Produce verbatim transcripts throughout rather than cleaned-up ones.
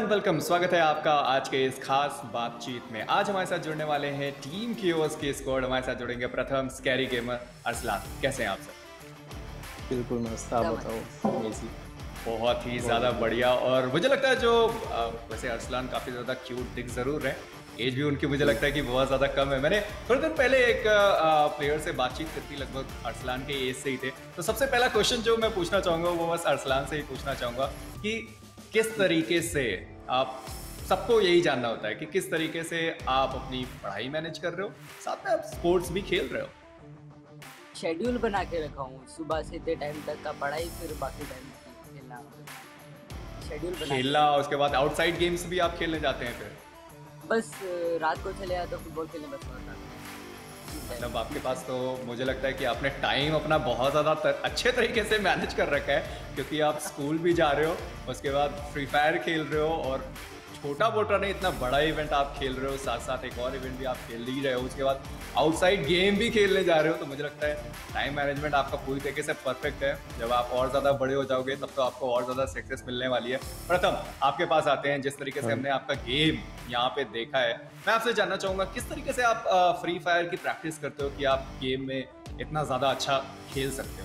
Welcome, स्वागत है आपका आज के इस खास बातचीत में। आज हमारे साथ जुड़ने वाले हैं टीम केओस के स्क्वाड। हमारे साथ जुड़ेंगे प्रथम, स्कैरी गेमर, अरसलान। कैसे हैं आप सब? बिल्कुल मस्त, आप बताओ। मेसी बहुत ही ज़्यादा बढ़िया। और मुझे लगता है जो अ, वैसे अरसलान काफ़ी ज़्यादा क्यूट दिख ज़रूर है, एज भी उनकी मुझे लगता है कि बहुत ज़्यादा कम है। मैंने थोड़े दिन पहले एक प्लेयर से बातचीत करती, लगभग अरसलान के एज से ही थे। तो सबसे पहला क्वेश्चन जो मैं पूछना चाहूँगा वो बस अरसलान से ही पूछना चाहूँगा कि किस तरीके से आप, सबको यही जानना होता है कि किस तरीके से आप अपनी पढ़ाई मैनेज कर रहे हो, साथ में आप स्पोर्ट्स भी खेल रहे हो। शेड्यूल बना के रखा हूँ, सुबह से इतने टाइम तक का पढ़ाई, फिर बाकी टाइम खेलना। शेड्यूल बना खेलना, उसके बाद आउटसाइड गेम्स भी आप खेलने जाते हैं फिर? बस रात को चले आया तो फुटबॉल खेलने बस होता है। मतलब आपके पास तो मुझे लगता है कि आपने टाइम अपना बहुत ज़्यादा तर, अच्छे तरीके से मैनेज कर रखा है, क्योंकि आप स्कूल भी जा रहे हो, उसके बाद फ्री फायर खेल रहे हो, और छोटा मोटा नहीं, इतना बड़ा इवेंट आप खेल रहे हो, साथ साथ एक और इवेंट भी आप खेल ही रहे हो, उसके बाद आउटसाइड गेम भी खेलने जा रहे हो। तो मुझे लगता है टाइम मैनेजमेंट आपका पूरी तरीके से परफेक्ट है। जब आप और ज़्यादा बड़े हो जाओगे तब तो आपको और ज़्यादा सक्सेस मिलने वाली है। प्रथम, आपके पास आते हैं। जिस तरीके से हमने आपका गेम यहाँ पे देखा है, मैं आपसे जानना चाहूँगा किस तरीके से आप फ्री फायर की प्रैक्टिस करते हो कि आप गेम में इतना ज़्यादा अच्छा खेल सकते हो?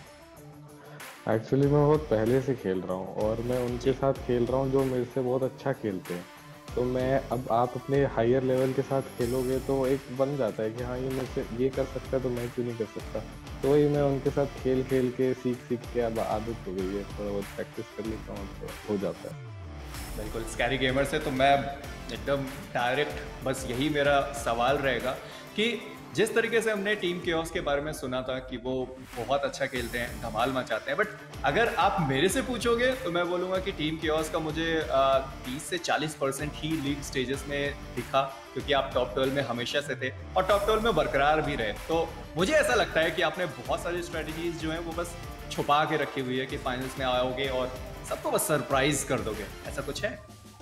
एक्चुअली मैं बहुत पहले से खेल रहा हूँ और मैं उनके साथ खेल रहा हूँ जो मेरे से बहुत अच्छा खेलते हैं। तो मैं, अब आप अपने हायर लेवल के साथ खेलोगे तो एक बन जाता है कि हाँ ये मेरे से ये कर सकता है तो मैं क्यों नहीं कर सकता। तो वही मैं उनके साथ खेल खेल के सीख सीख के अब आदत हो गई है, थोड़ा बहुत प्रैक्टिस कर लेता हूँ तो हो जाता है। बिल्कुल, स्कैरी गेमर से तो मैं एकदम डायरेक्ट बस यही मेरा सवाल रहेगा कि जिस तरीके से हमने टीम केओस के बारे में सुना था कि वो बहुत अच्छा खेलते हैं, धमाल मचाते हैं, बट अगर आप मेरे से पूछोगे तो मैं बोलूँगा कि टीम केओस का मुझे तीस से चालीस परसेंट ही लीग स्टेजेस में दिखा, क्योंकि आप टॉप ट्वेल्व में हमेशा से थे और टॉप ट्वेल्व में बरकरार भी रहे। तो मुझे ऐसा लगता है कि आपने बहुत सारी स्ट्रेटजीज जो हैं वो बस छुपा के रखी हुई है कि फाइनल्स में आओगे और सबको बस सरप्राइज कर दोगे। ऐसा कुछ है?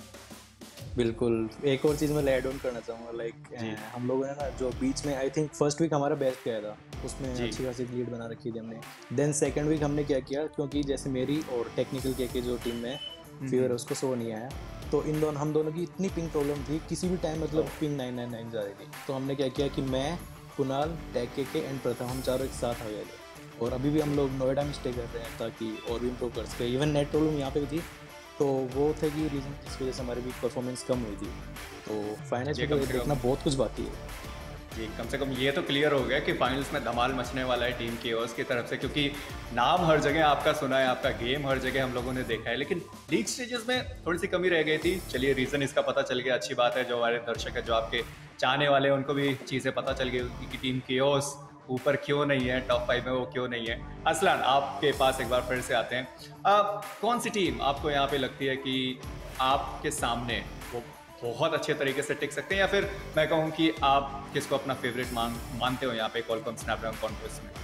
बिल्कुल। एक और चीज़ मैं ऐड ऑन करना चाहूँगा, लाइक हम लोगों ने ना जो बीच में आई थिंक फर्स्ट वीक हमारा बेस्ट गया था, उसमें अच्छी खासी लीड बना रखी थी हमने। देन सेकंड वीक हमने क्या किया, क्योंकि जैसे मेरी और टेक्निकल के, के जो टीम में फीवर है उसको सो नहीं आया, तो इन दोनों हम दोनों की इतनी पिंग प्रॉब्लम थी, किसी भी टाइम मतलब पिंग नाइन नाइन नाइन जा रही थी। तो हमने क्या किया कि मैं, कुणाल, टैग के एंड प्रथम, हम चारों एक साथ आ गए थे। और अभी भी हम लोग नोएडा में स्टे कर रहे हैं ताकि और भी इम्प्रूव कर सके। इवन नेट प्रॉब्लम यहाँ पे भी थी, तो वो थे कि रीज़न जिस वजह से हमारी भी परफॉर्मेंस कम हुई थी। तो फाइनल्स में देखना बहुत कुछ बाकी है जी। कम से कम ये तो क्लियर हो गया कि फाइनल्स में धमाल मचने वाला है टीम केओस की तरफ से, क्योंकि नाम हर जगह आपका सुना है, आपका गेम हर जगह हम लोगों ने देखा है, लेकिन लीग स्टेजेस में थोड़ी सी कमी रह गई थी। चलिए, रीज़न इसका पता चल गया, अच्छी बात है। जो हमारे दर्शक है, जो आपके चाहने वाले हैं, उनको भी चीज़ें पता चल गई कि टीम केओस ऊपर क्यों नहीं है, टॉप फाइव में वो क्यों नहीं है। असलान, आपके पास एक बार फिर से आते हैं। अब कौन सी टीम आपको यहाँ पे लगती है कि आपके सामने वो बहुत अच्छे तरीके से टिक सकते हैं, या फिर मैं कहूँ कि आप किसको अपना फेवरेट मान मानते हो यहाँ पे क्वालकॉम स्नैपड्रैगन कॉन्क्वेस्ट में?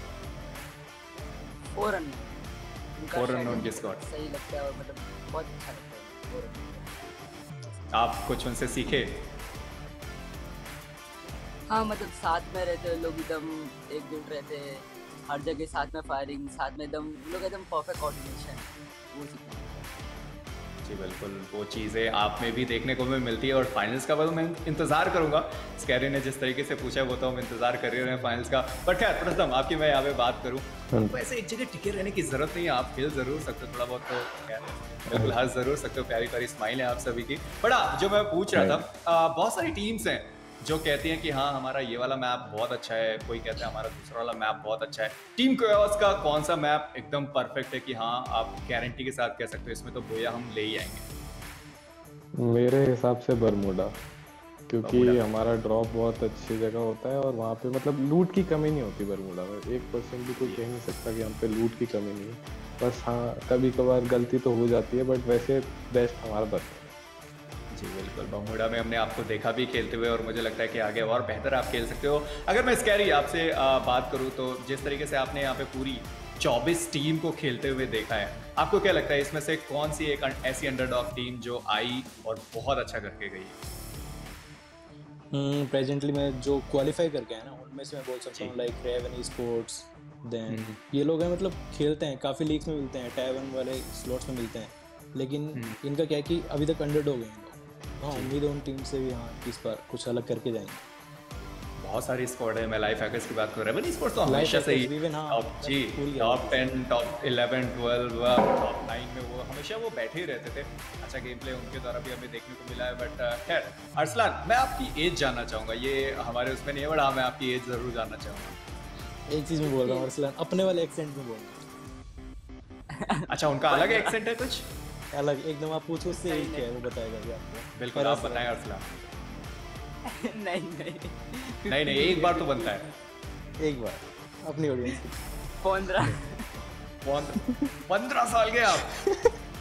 फोर रन फोर रन उनके स्क्वाड सही लगता है और मतलब बहुत अच्छा लगता है। आप कुछ उनसे सीखे? हाँ, मतलब साथ में रहते लोग, एकदम एकजुट रहते हैं, हर जगह साथ में फायरिंग, साथ में एकदम लोग एकदम परफेक्ट कोऑर्डिनेशन, वो सीखते हैं। जी बिल्कुल, वो चीज़ें आप में भी देखने को भी मिलती है। और फाइनल्स का तो मैं इंतज़ार करूंगा। स्कैरी ने जिस तरीके से पूछा वो तो हम इंतज़ार कर रहे हैं फाइनल्स का। बट खैर प्रथम, आपकी मैं यहाँ पे बात करूँ तो ऐसे एक जगह टिके रहने की ज़रूरत नहीं है, आप खेल ज़रूर सकते हो थोड़ा बहुत, तो खैर बिल्कुल हंस ज़रूर सकते हो। प्यारी प्यारी स्माइल है आप सभी की। बड़ा जो मैं पूछ रहा था, बहुत सारी टीम्स हैं जो कहती हैं कि हाँ हमारा ये वाला मैप बहुत अच्छा है, कोई कहता है हमारा दूसरा वाला मैप बहुत अच्छा है। टीम केओस का कौन सा मैप एकदम परफेक्ट है कि हाँ आप गारंटी के साथ कह सकते हो इसमें तो बोया हम ले ही आएंगे? मेरे हिसाब से बरमूडा, क्योंकि हमारा ड्रॉप बहुत अच्छी जगह होता है और वहाँ पे मतलब लूट की कमी नहीं होती बरमूडा में। एक परसेंट भी कोई कह नहीं सकता कि हम पे लूट की कमी नहीं है। बस हाँ, कभी कभार गलती तो हो जाती है, बट वैसे बेस्ट हमारा बरमूडा। जी बिल्कुल, बरमूडा में हमने आपको देखा भी खेलते हुए और मुझे लगता है कि आगे और बेहतर आप खेल सकते हो। अगर मैं स्कैरी आपसे बात करूँ तो जिस तरीके से आपने यहाँ पे पूरी चौबीस टीम को खेलते हुए देखा है, आपको क्या लगता है इसमें से कौन सी एक ऐसी अंडरडॉग टीम जो आई और बहुत अच्छा करके गई है? प्रेजेंटली मैं जो क्वालिफाई करके है ना, उनमें से मैं बोल सकता हूँ लाइक रेवन स्पोर्ट्स। देन ये लोग हैं मतलब खेलते हैं, काफ़ी लीग्स में मिलते हैं, टायर वन वाले स्लॉट्स में मिलते हैं। लेकिन इनका क्या है कि अभी तक अंडरडॉग हैं लोग। हाँ, उम्मीद है उन टीम से भी हाँ इस बार कुछ अलग करके जाएंगे। बहुत सारी स्क्वाड है। मैं लाइफ हैकर्स की बात कर रहा हूँ, बनी स्पोर्ट्स तो हमेशा से ही टॉप जी top ten top eleven twelve top nine में वो हमेशा वो बैठे ही रहते थे। अच्छा गेम प्ले उनके द्वारा भी हमें देखने को मिला है। बट खैर अरसलान, मैं आपकी एज जानना चाहूँगा, ये हमारे उसमें नहीं है बट हाँ मैं आपकी एज ज़रूर जानना चाहूँगा। एक चीज़ में बोल रहा हूँ अरसलान, अपने वाले एक्सेंट में बोल रहा हूँ। अच्छा, उनका अलग एक्सेंट है कुछ अलग एकदम, आप पूछो उससे एक क्या है वो बताएगा भी आपको। बिल्कुल, आप बताएं अरसलान। नहीं नहीं नहीं नहीं एक बार तो बनता है, एक बार अपनी ऑडियंस की। पंद्रह पंद्रह साल के आप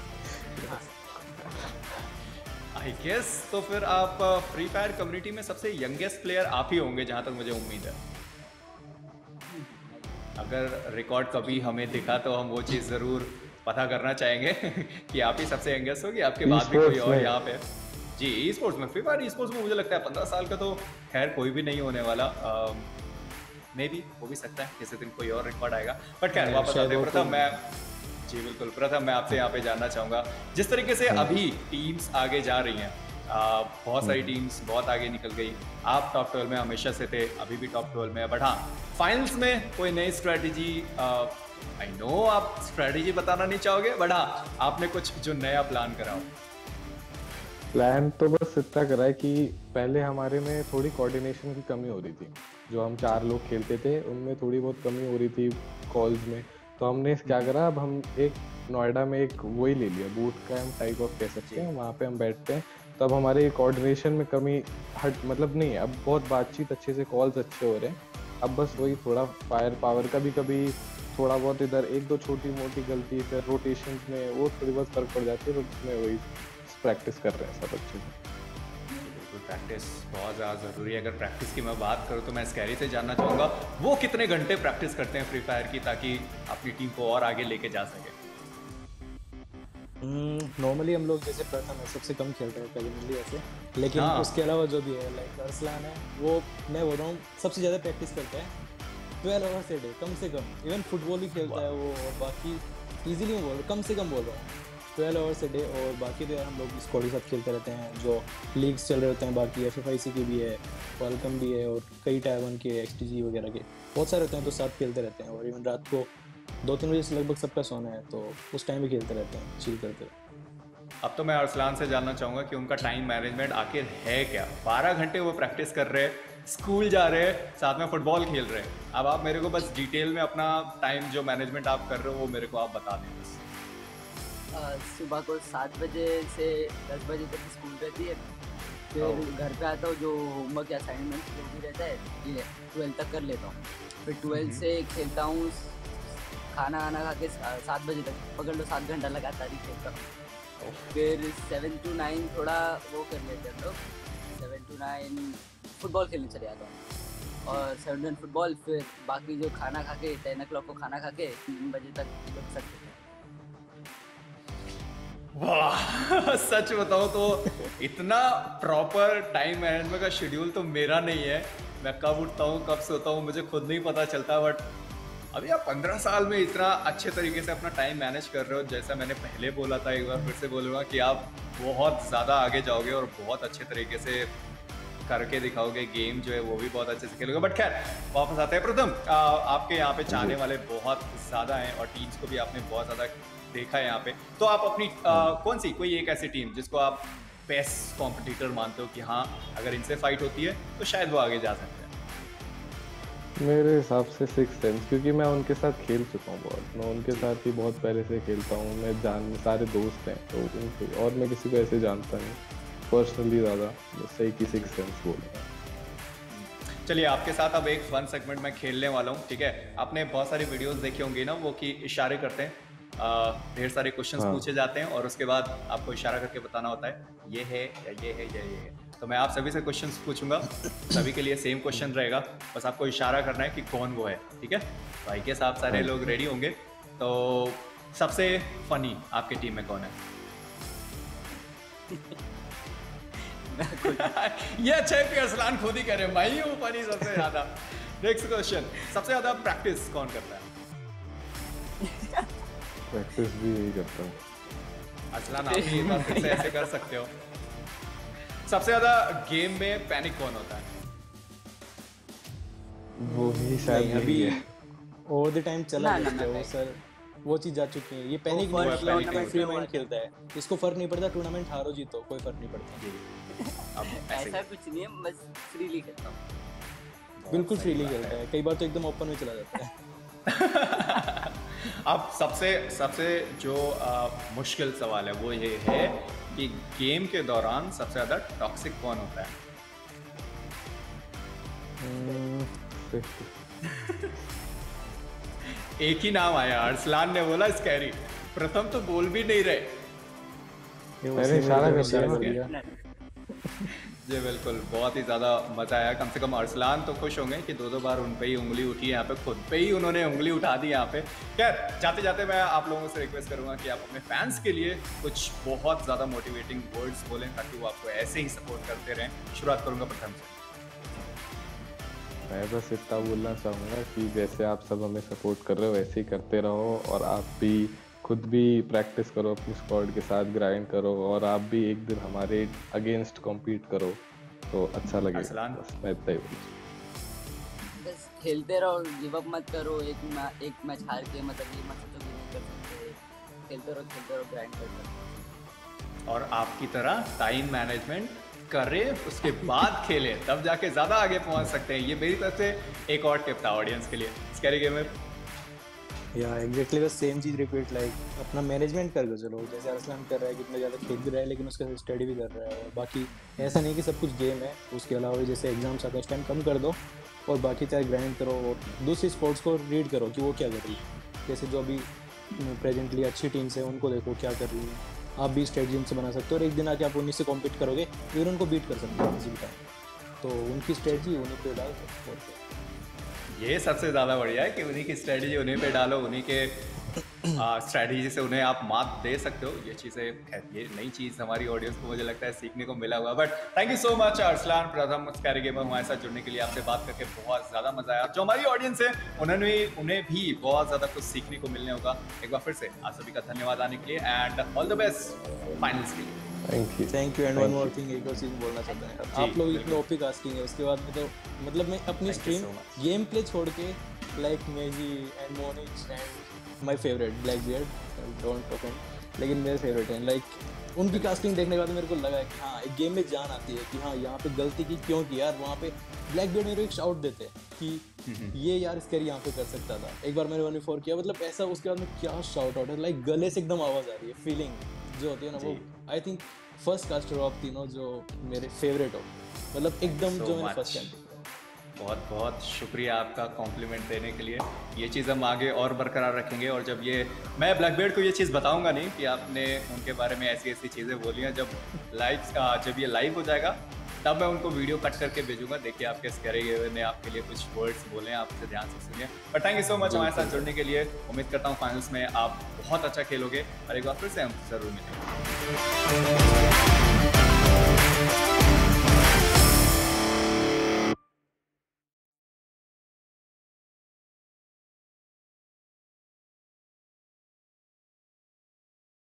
आई गेस। तो फिर आप फ्री फायर कम्युनिटी में सबसे यंगेस्ट प्लेयर आप ही होंगे जहां तक मुझे उम्मीद है। अगर रिकॉर्ड कभी हमें दिखा तो हम वो चीज़ ज़रूर पता करना चाहेंगे कि आप ही सबसे यंगेस्ट हो कि आपके बाद भी कोई और यहाँ पे जी। ई स्पोर्ट्स में, फ्री फायर ई स्पोर्ट्स में मुझे लगता है पंद्रह साल का तो खैर कोई भी नहीं होने वाला। मे बी हो भी सकता है किसी दिन कोई और रिकॉर्ड आएगा। बट खैर वापस आते हैं प्रथम, मैं जी बिल्कुल प्रथम मैं आपसे यहाँ पे जानना चाहूँगा, जिस तरीके से अभी टीम्स आगे जा रही हैं, आ, बहुत सारी टीम्स बहुत आगे निकल गई। आप टॉप ट्वेल्व में हमेशा से थे, अभी भी टॉप ट्वेल्व में है, बट हाँ फाइनल्स में कोई नई स्ट्रेटेजी, आई नो आप स्ट्रेटेजी बताना नहीं चाहोगे, बट हाँ आपने कुछ जो नया प्लान करा हो। प्लान तो बस इतना करा है कि पहले हमारे में थोड़ी कोऑर्डिनेशन की कमी हो रही थी। जो हम चार लोग खेलते थे उनमें थोड़ी बहुत कमी हो रही थी कॉल्स में, तो हमने क्या करा, अब हम एक नोएडा में एक वही ले लिया, बूट कैंप टाइप ऑफ कह सकते हैं, वहाँ पे हम बैठते हैं। तो अब हमारे कोऑर्डिनेशन में कमी हट मतलब नहीं है, अब बहुत बातचीत अच्छे से, कॉल्स अच्छे हो रहे हैं। अब बस वही थोड़ा फायर पावर, कभी कभी थोड़ा बहुत इधर एक दो छोटी मोटी गलती, फिर रोटेशन में वो थोड़ी बहुत फर्क पड़ जाती है, तो उसमें वही प्रैक्टिस कर रहे हैं सब अच्छे से। बिल्कुल, प्रैक्टिस बहुत ज़्यादा ज़रूरी है। अगर प्रैक्टिस की मैं बात करूँ तो मैं स्कैरी से जानना चाहूँगा वो कितने घंटे प्रैक्टिस करते हैं फ्री फायर की, ताकि अपनी टीम को और आगे लेके जा सके। नॉर्मली हम लोग जैसे प्रथम है सबसे कम खेलते हैं कभी ऐसे, लेकिन हाँ। उसके अलावा जो भी है लाइक अरसलान है, वो मैं बोल रहा हूँ सबसे ज़्यादा प्रैक्टिस करता है ट्वेल्व आवर्स ए डे कम से कम। इवन फुटबॉल भी खेलता है वो, और बाकी ईजिली मैं बोल रहा हूँ कम से कम बोल रहा हूँ ट्वेल्व आवर्स ए डे। और बाकी तो हम लोग स्क्वाड के साथ खेलते रहते हैं, जो लीग्स चल रहे होते हैं, बाकी एफ एफ आई सी की भी है, वेलकम भी है, और कई टाइवन के एक्स टी जी वगैरह के बहुत सारे होते हैं, तो साथ खेलते रहते हैं। और इवन रात को दो तीन बजे से लगभग सबका सोना है, तो उस टाइम भी खेलते रहते हैं, चिल करते हैं। अब तो मैं अरसलान से जानना चाहूँगा कि उनका टाइम मैनेजमेंट आखिर है क्या। बारह घंटे वो प्रैक्टिस कर रहे हैं, स्कूल जा रहे हैं, साथ में फुटबॉल खेल रहे हैं। अब आप मेरे को बस डिटेल में अपना टाइम जो मैनेजमेंट आप कर रहे हो वो मेरे को आप बता दें बस। सुबह को सात बजे से दस बजे तक स्कूल रहती है, फिर घर पे आता हूँ, जो होमवर्क या असाइनमेंट जो भी रहता है ये ट्वेल्थ तक कर लेता हूँ। फिर ट्वेल्थ से खेलता हूँ, खाना वाना खा के सात बजे तक पकड़ लो, सात घंटा लगातार ही खेलता हूँ। फिर सेवन टू नाइन थोड़ा वो कर लेते हैं लोग, सेवन टू नाइन फुटबॉल खेलने चले जाता हूँ, और सेवन टू फुटबॉल, फिर बाकी जो खाना खा के टेन ओ क्लॉक को खाना खा के तीन बजे तक लग सकते हैं। वाह सच बताओ तो इतना प्रॉपर टाइम मैनेजमेंट का शेड्यूल तो मेरा नहीं है। मैं कब उठता हूँ कब सोता हूँ मुझे खुद नहीं पता चलता। बट अभी आप पंद्रह साल में इतना अच्छे तरीके से अपना टाइम मैनेज कर रहे हो, जैसा मैंने पहले बोला था, एक बार फिर से बोलूँगा कि आप बहुत ज़्यादा आगे जाओगे और बहुत अच्छे तरीके से करके दिखाओगे। गेम जो है वो भी बहुत अच्छे से खेलोगे। बट खैर वापस आते हैं प्रथम, आपके यहाँ पे चाहने वाले बहुत ज़्यादा हैं और टीम्स को भी आपने बहुत ज़्यादा देखा है यहाँ पे, तो आप अपनी आ, कौन सी कोई एक ऐसी टीम जिसको आप बेस्ट कॉम्पिटिटर मानते हो कि हाँ अगर इनसे फाइट होती है तो शायद वो आगे जा सकते हैं? मेरे हिसाब से सिक्स सेंस, क्योंकि मैं उनके साथ खेल चुका हूँ बहुत, मैं उनके साथ ही बहुत पहले से खेलता हूँ, मैं जान सारे दोस्त हैं तो उनके, और मैं किसी को ऐसे जानता नहीं पर्सनली ज़्यादा, सही की सिक्स सेंस बोलूँगा। चलिए आपके साथ अब एक फन सेगमेंट मैं खेलने वाला हूँ, ठीक है? आपने बहुत सारी वीडियोस देखी होंगी ना, वो कि इशारे करते हैं, ढेर सारे क्वेश्चंस हाँ। पूछे जाते हैं और उसके बाद आपको इशारा करके बताना होता है ये है या ये है या ये है। तो मैं आप सभी से क्वेश्चंस पूछूंगा, सभी के लिए सेम क्वेश्चन रहेगा, बस आपको इशारा करना है कि कौन वो है, ठीक है? तो आई गेस आप सारे लोग रेडी होंगे। तो सबसे फनी आपकी टीम में कौन है? ये अच्छा है कि अरसलान खुद ही कह रहे हैं, मैं ही हूँ फनी सबसे ज्यादा। नेक्स्ट क्वेश्चन, सबसे ज्यादा प्रैक्टिस कौन करता है? प्रैक्टिस भी यही करता हूँ। अरसलान आप भी एक बार फिर से ऐसे कर सकते हो। सबसे ज्यादा गेम में पैनिक कौन होता है? वो ही शायद अभी यही है। ओवर द टाइम चला ना, ना, जाता है ना, वो सर, वो चीज जा चुकी है। ये पैनिक वो नहीं first है, tournament फ्री में माइंड हुआ खेलता है, इसको फर्क नहीं पड़ता टूर्नामेंट हारो जीतो, कोई फर्क नहीं पड़ता। अब ऐसे ऐसा कुछ नहीं है, बस फ्रीली खेलता हूँ। बिल्कुल फ्रीली खेलता है, कई बार तो एकदम ओपन में चला जाता है। अब सबसे सबसे जो आ, मुश्किल सवाल है वो ये है कि गेम के दौरान सबसे ज्यादा टॉक्सिक कौन होता है? एक ही नाम आया, अरसलान ने बोला स्कैरी। प्रथम तो बोल भी नहीं रहे। ये मैंने उसी में इशारा जो कर इशारा दिया। कर दिया। जी बिल्कुल, बहुत ही ज़्यादा मज़ा आया। कम से कम अरसलान तो खुश होंगे कि दो दो बार उन पे ही उंगली उठी है, यहाँ पे खुद पे ही उन्होंने उंगली उठा दी यहाँ पे। खैर जाते जाते मैं आप लोगों से रिक्वेस्ट करूँगा कि आप अपने फैंस के लिए कुछ बहुत ज़्यादा मोटिवेटिंग वर्ड्स बोलें ताकि वो आपको ऐसे ही सपोर्ट करते रहें। शुरुआत करूँगा प्रथम से। मैं बस इतना बोलना चाहूँगा कि जैसे आप सब हमें सपोर्ट कर रहे हो वैसे ही करते रहो, और आप भी खुद भी प्रैक्टिस करो, अपनी स्क्वाड के साथ ग्राइंड करो, और आप भी एक दिन हमारे अगेंस्ट कॉम्पीट करो तो अच्छा लगेगा। अरसलान? बस मैं इतना ही बोलूँ। बस खेलते रहो, गिव अप मत करो। एक मै, एक मैच हार के मतलब ये मत सोचो कि नहीं कर सकते। खेलते रहो खेलते रहो ग्राइंड करते रहो। और आपकी तरह टाइम मैनेजमेंट करें, उसके बाद खेलें, तब जाके ज़्यादा आगे पहुंच सकते हैं। ये मेरी तरफ से एक और टिप था ऑडियंस के लिए। स्कैरी गेमर या एग्जैक्टली बस सेम चीज रिपीट, लाइक अपना मैनेजमेंट करके चलो। जैसे अरसलान कर रहा है, कितना ज़्यादा खेल भी रहा है लेकिन उसका स्टडी भी कर रहा है। और बाकी ऐसा नहीं कि सब कुछ गेम है, उसके अलावा जैसे एग्जाम्स आते हैं उस टाइम कम कर दो, और बाकी चाहे ग्राइंड करो और दूसरी स्पोर्ट्स को रीड करो कि वो क्या कर रही है। जैसे जो अभी प्रेजेंटली अच्छी टीम्स है उनको देखो क्या कर रही है, आप भी स्टेट गेम से बना सकते हो, और एक दिन आके आप उन्हीं से कॉम्पीट करोगे, फिर उनको बीट कर सकते हो किसी भी टाइम। तो उनकी स्ट्रेटजी उन्हीं पे डाल सकते। ये सबसे ज़्यादा बढ़िया है कि उन्हीं की स्ट्रेटजी उन्हीं पे डालो, उन्हीं के स्ट्रेटजी से उन्हें आप मात दे सकते हो। ये चीज़ें, खैर ये नई चीज़ हमारी ऑडियंस को मुझे लगता है सीखने को मिला हुआ। But thank you so much Arsalan, Pratham, Scary gamer हमारे साथ जुड़ने के लिए। आपसे बात करके बहुत ज़्यादा मज़ा आया। जो हमारी ऑडियंस है उन्होंने उन्हें भी बहुत ज़्यादा कुछ सीखने को मिलने होगा। एक बार फिर से आप सभी का धन्यवाद आने के लिए, and all the best finals के लिए। Thank you thank you. And one more thing, एक और चीज़ बोलना चाहता हूँ। आप लोग इतने ओपी कास्टिंग है, उसके बाद में तो मतलब मैं अपनी स्ट्रीम गेम प्ले छोड़ के लाइक मेजी एंड मोनिक्स and my favourite Blackbeard, don't offend, लेकिन मेरे फेवरेट हैं। लाइक उनकी कास्टिंग देखने के बाद मेरे को लगा कि हाँ एक गेम में जान आती है कि हाँ यहाँ पे गलती की क्यों की यार। वहाँ पे ब्लैकबियर्ड मेरे को एक शाउट देते हैं कि ये यार स्कैरी यहाँ पे कर सकता था। एक बार मैंने वन वी फोर किया, मतलब ऐसा, उसके बाद में क्या शाउट आउट है, लाइक गले से एकदम आवाज़ आ रही है, फीलिंग जो होती है ना वो। I think first caster of तीनों जो मेरे फेवरेट हो, मतलब एकदम So जो मैंने much. First time. बहुत बहुत शुक्रिया आपका कॉम्प्लीमेंट देने के लिए। ये चीज़ हम आगे और बरकरार रखेंगे, और जब ये मैं ब्लैकबियर्ड को ये चीज़ बताऊंगा नहीं कि आपने उनके बारे में ऐसी ऐसी चीज़ें बोली हैं। जब लाइव जब ये लाइव हो जाएगा तब मैं उनको वीडियो कट करके भेजूंगा। देखिए आपके स्कैरी गेमर ने आपके लिए कुछ वर्ड्स बोले हैं, आप उसे ध्यान से सुनिए। But thank you so much हमारे साथ जुड़ने के लिए। उम्मीद करता हूँ फाइनल्स में आप बहुत अच्छा खेलोगे, और एक बार फिर से हम जरूर मिलेंगे।